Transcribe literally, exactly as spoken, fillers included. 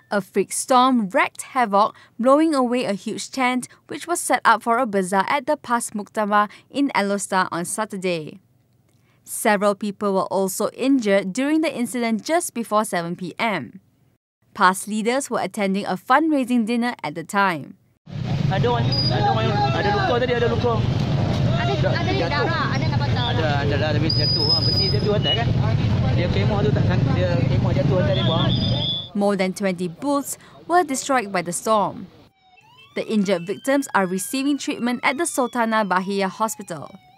A freak storm wreaked havoc, blowing away a huge tent which was set up for a bazaar at the P A S Muktamar in Alor Setar on Saturday. Several people were also injured during the incident just before seven p m P A S leaders were attending a fundraising dinner at the time. Ada orang, ada orang, ada luka tadi, ada luka. Ada ada darah, ada nak patah. Ada, ada dah habis jatuh. Besi jatuh atas kan. Dia kemah tu tak dia kemah jatuh atas di bawah. More than twenty booths were destroyed by the storm. The injured victims are receiving treatment at the Sultanah Bahia Hospital.